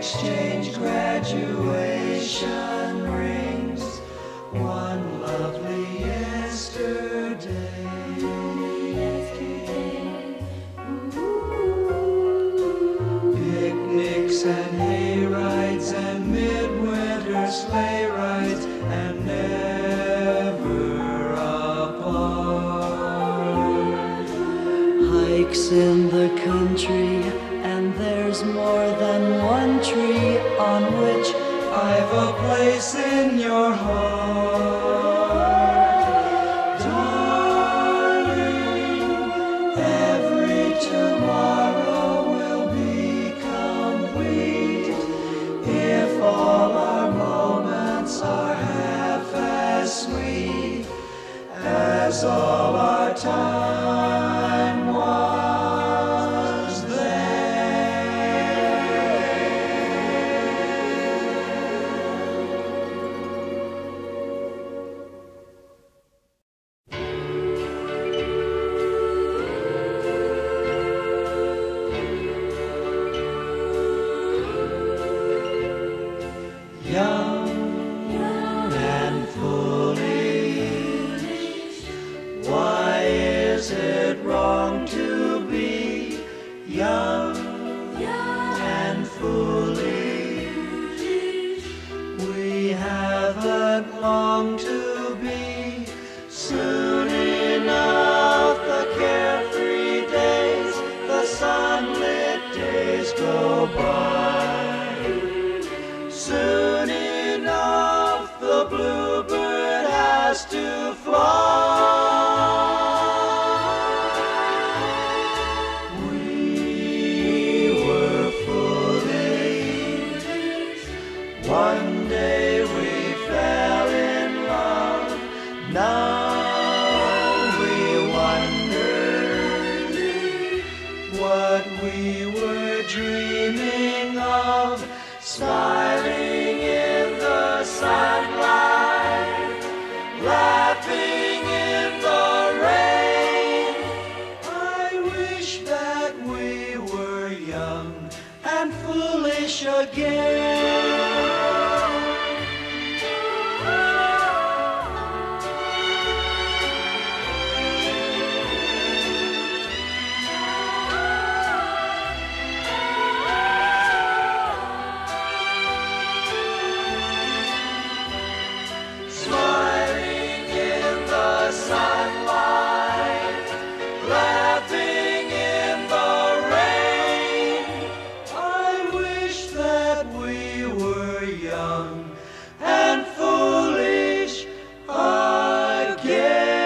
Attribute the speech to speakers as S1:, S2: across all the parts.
S1: exchange graduation rings, one lovely yesterday. Picnics and hay rides and midwinter sleigh rides, and never apart. Hikes in the country, and there's more than one tree on which I've a place in your heart. Darling, every tomorrow will be complete if all our moments are half as sweet as all our time was there. Young and foolish, why is it wrong to be young and foolish? We haven't long to be. Soon enough the carefree days, the sunlit days go by. Soon enough the bluebird has to fly. We were foolish. One day we fell in love. Now we wonder what we were dreaming of. Smiling in the sunlight, laughing in the rain. I wish that we were young and foolish again. Sunlight, laughing in the rain. I wish that we were young and foolish again.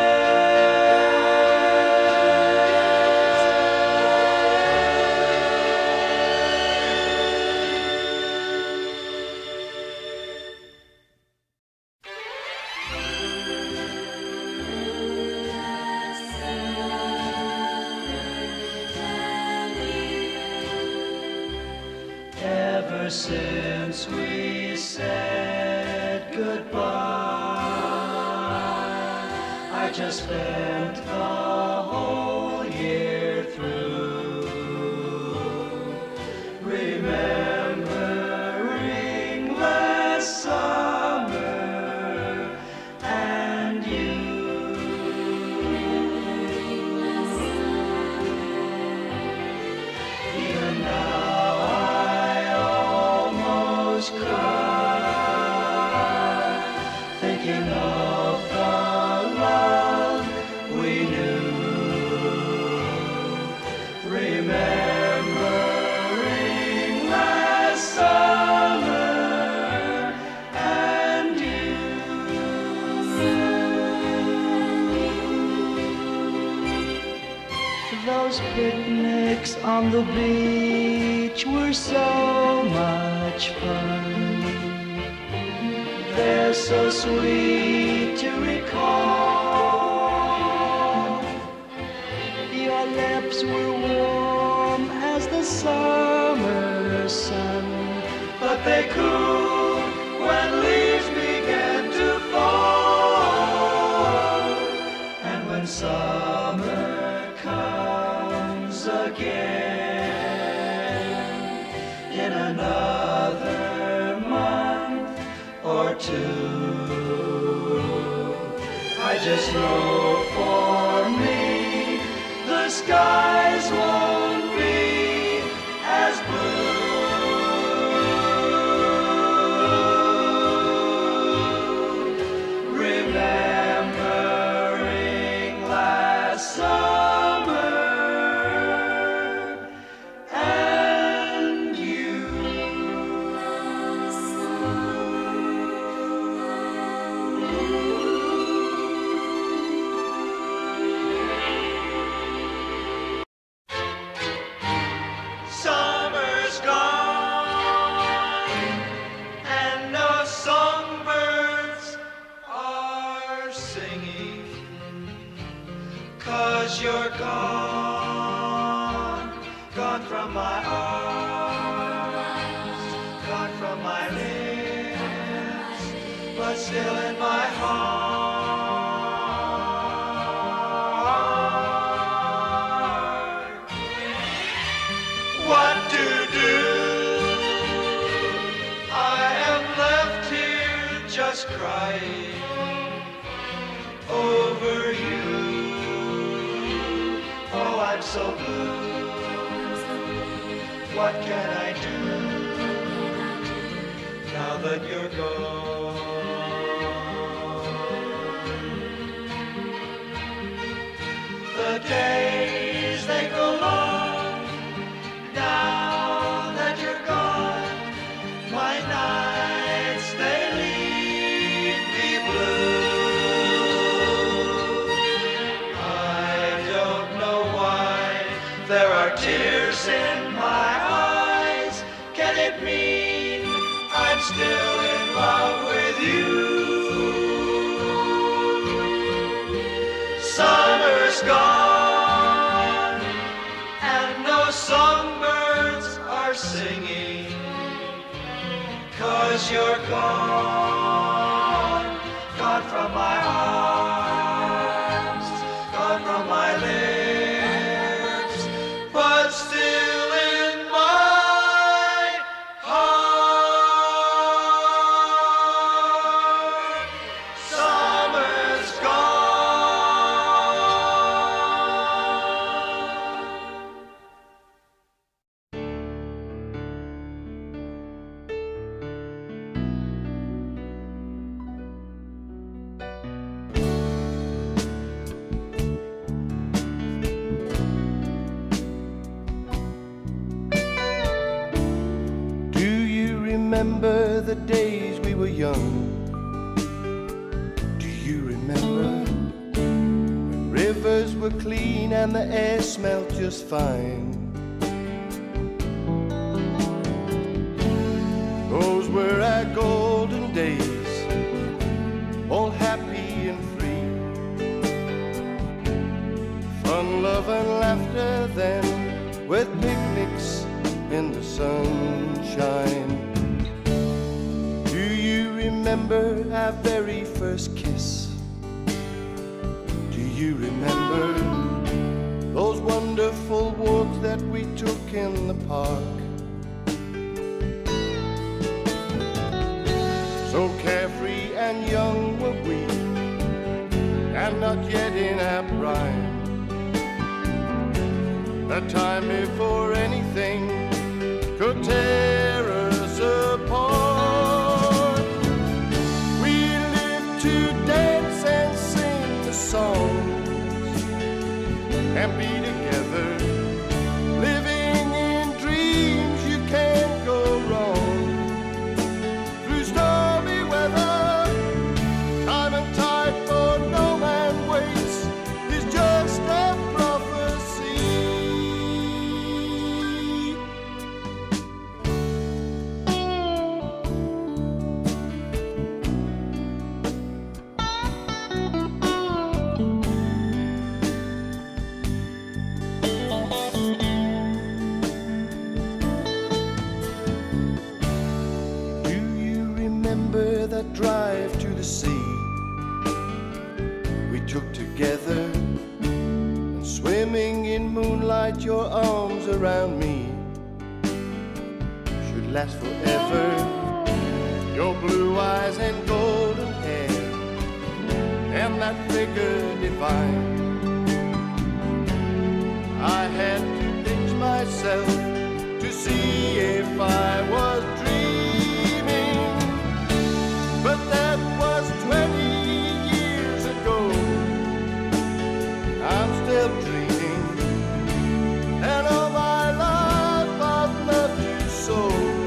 S1: Ever since we said goodbye, I just spent the whole year through remembering last summer and you. Even now cry, thinking of the love we knew, remembering last summer and you. Those picnics on the beach were so much fun. They're so sweet to recall. Your lips were warm as the summer sun, but they cooled when leaves began to fall. And when summer comes again in another two. I just know for me the skies won't be as blue. Remembering last summer and you. Summer's gone and no songbirds are singing, 'cause you're gone, gone from my arms, gone from my lips, but still in my heart. What to do? I am left here just crying over you. Oh, I'm so blue. What can I do now that you're gone? The days, they go long now that you're gone. My nights, they leave me blue. I don't know why there are tears in my eyes. Can it mean I'm still in love with you? Summer's gone and no songbirds are singing, 'cause you're gone, gone from my arms, gone from my lips, but still in my heart. Summer's gone.
S2: Remember the days we were young? Do you remember when rivers were clean and the air smelled just fine? Those were our golden days, all happy and free. Fun, love and laughter then, with picnics in the sunshine. Remember our very first kiss? Do you remember those wonderful walks that we took in the park? So carefree and young were we, and not yet in our prime. A time before anything could tear us apart. Songs and be together, living in dreams. You can't go wrong. Through stormy weather, time and tide, for no man waits, is just a prophecy. That drive to the sea we took together, and swimming in moonlight, your arms around me should last forever. Your blue eyes and gold that figure divine. I had to pinch myself to see if I was dreaming, but that was 20 years ago. I'm still dreaming, and all my life I've loved you so.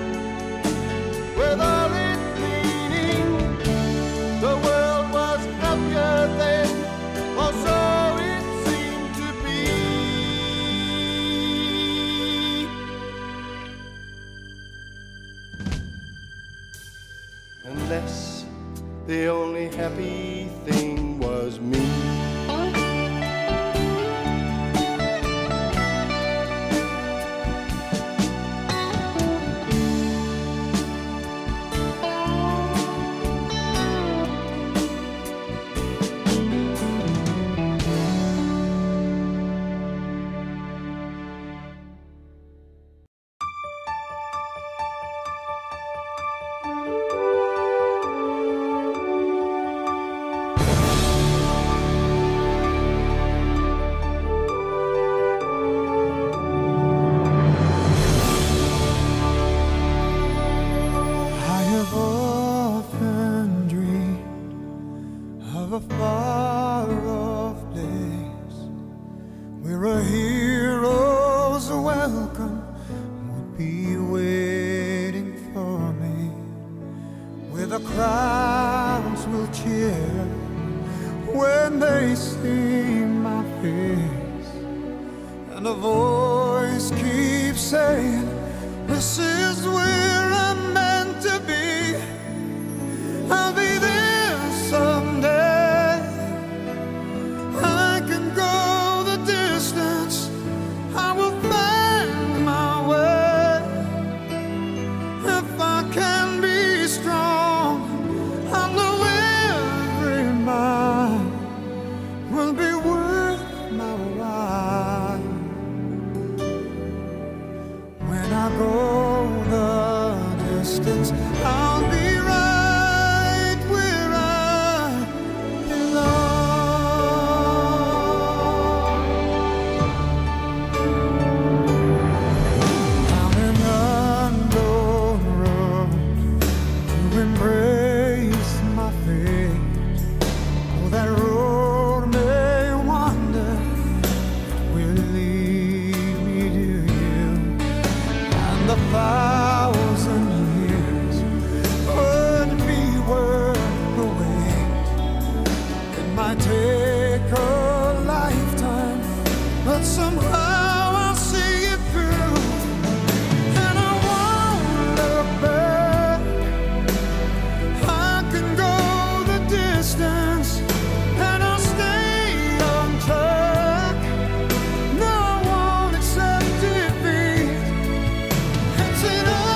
S2: With all its meaning, the world was happier then, or so it seemed to be. Unless the only happy thing was me.
S3: It's an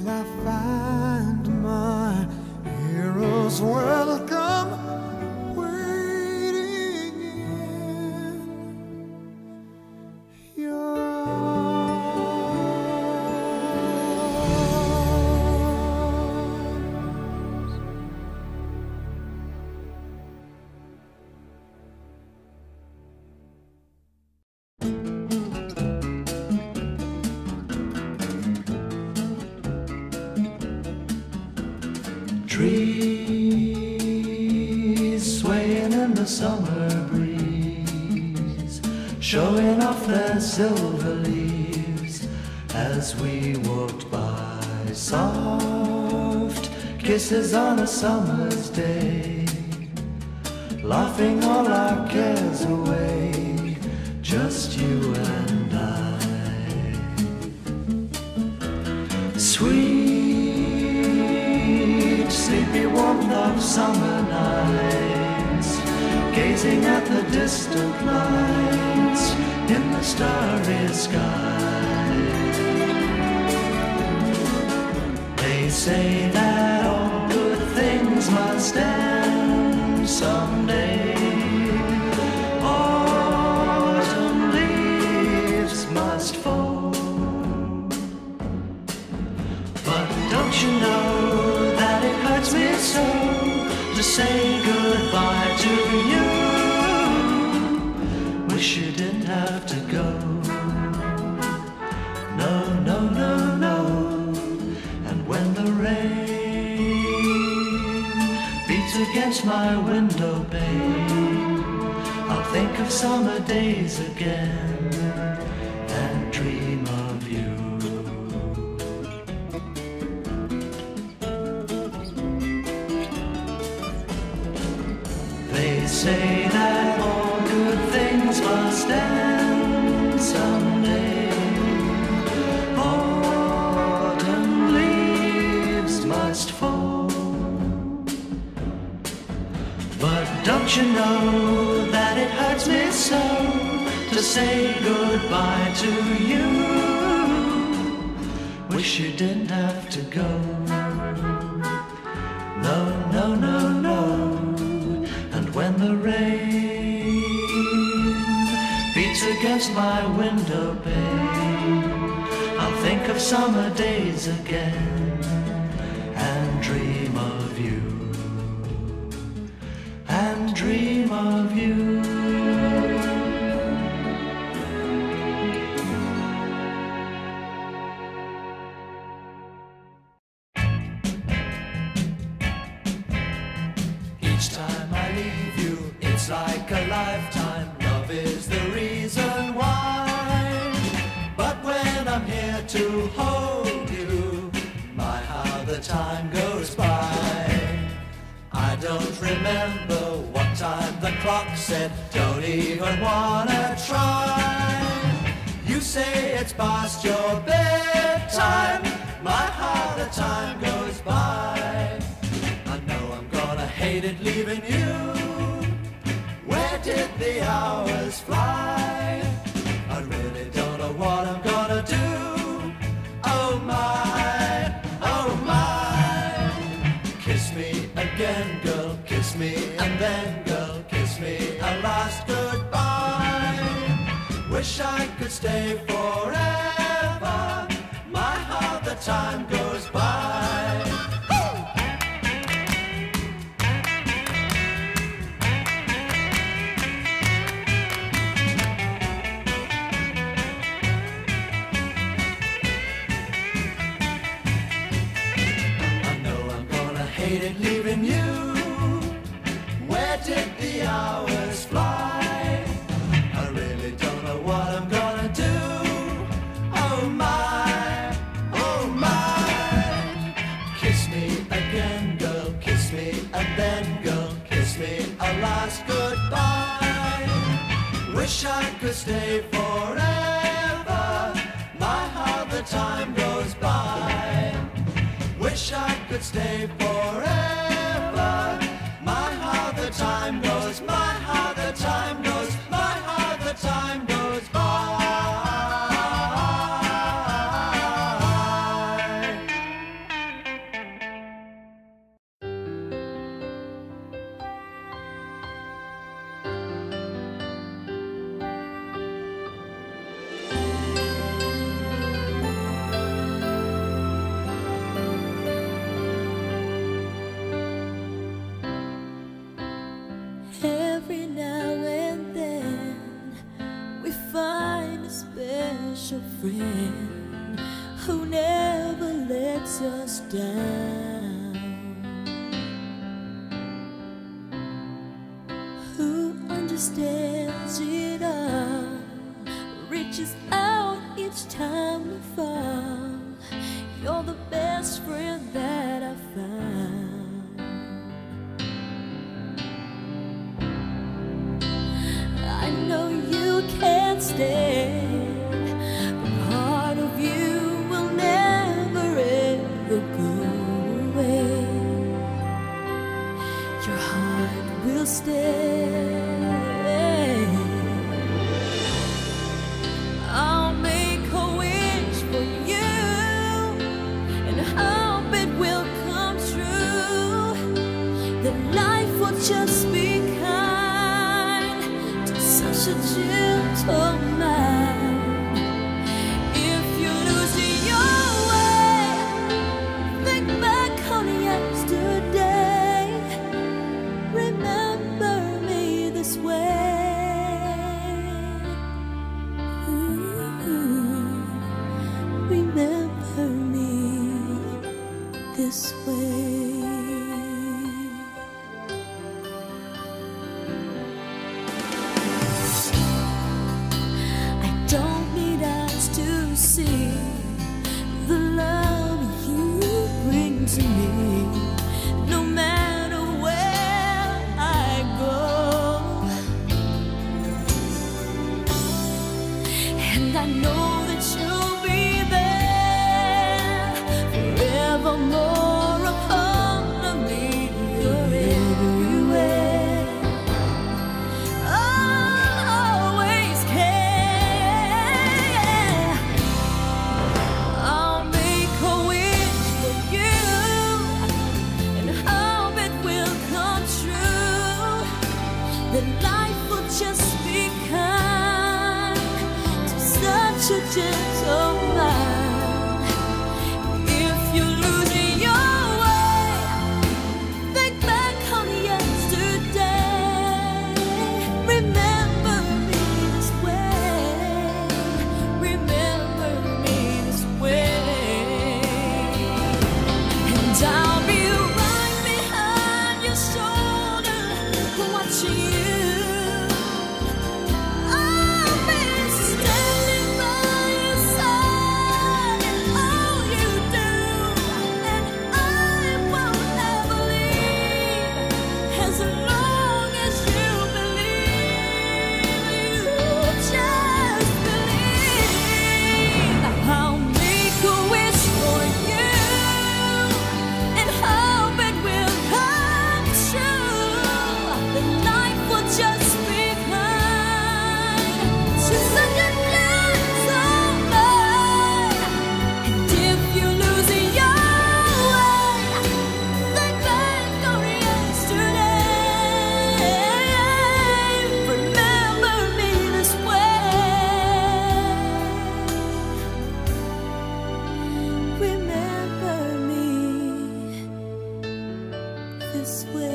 S2: till I find my hero's welcome waiting in your arms.
S1: Trees swaying in the summer breeze, showing off their silver leaves as we walked by. Soft kisses on a summer's day, laughing all our cares away, just you and I. Sweet, sleepy warmth of summer nights, gazing at the distant lights in the starry sky. They say that all good things must end someday. Autumn leaves must fall. But don't you know that it hurts me so to say goodbye to you? Wish you didn't have to go. No, no, no, no. And when the rain beats against my window pane, I'll think of summer days again and dream of you. They say that all good things must end someday. Autumn leaves must fall. But don't you know that it hurts me so to say goodbye to you? Wish you didn't have to go. No, no, no, no. And when the rain beats against my window pane, I'll think of summer days again and dream of you. And dream of you. Each time I leave you, it's like a lifetime. Love is the reason why. But when I'm here to hold you, my, how the time goes by. I don't remember what time the clock said, don't even wanna try. You say it's past your bedtime, my, how the time goes by. I know I'm gonna hate it leaving you. Where did the hours fly? I really don't know what I'm gonna do. Oh my, oh my. Kiss me again, girl, kiss me, and then, girl, kiss me a last goodbye. Wish I could stay forever, my, how the time goes by. Hate it leaving you. Where did the hours fly? I really don't know what I'm gonna do. Oh my, oh my. Kiss me again, girl, kiss me, and then, girl, kiss me a last goodbye. Wish I could stay forever, my, how the time goes by. Wish I could stay forever, my, how the time goes, my, how the time goes, my, how the time goes by.
S3: friend who never lets us down, who understands it all, reaches out each time we fall. You're the best friend that I found. I know you can't stay, but part of you will never ever go away. Your heart will stay. I'll make a wish for you and hope it will come true, that life will just be kind to such a gentle man. If you lose your way, think back on yesterday. Remember me this way. Remember me this way. I don't need eyes to see the love you bring to me, no matter where I go. And I know that you'll be there forevermore upon me. You're everywhere, always care. I'll make a wish for you and hope it will come true, that life will just be kind to such a gentle man. If you lose your way, think back on yesterday. Remember me this way. Remember me this way. And I'll be right behind your shoulder, watching you. I'll be standing by your side in all you do, and I won't ever leave as long as you believe. You just believe. I'll make a wish for you and hope it will come true, that life will just be kind to such a gentle man. And if you lose your way, think back on yesterday. Remember me this way. Remember me this way.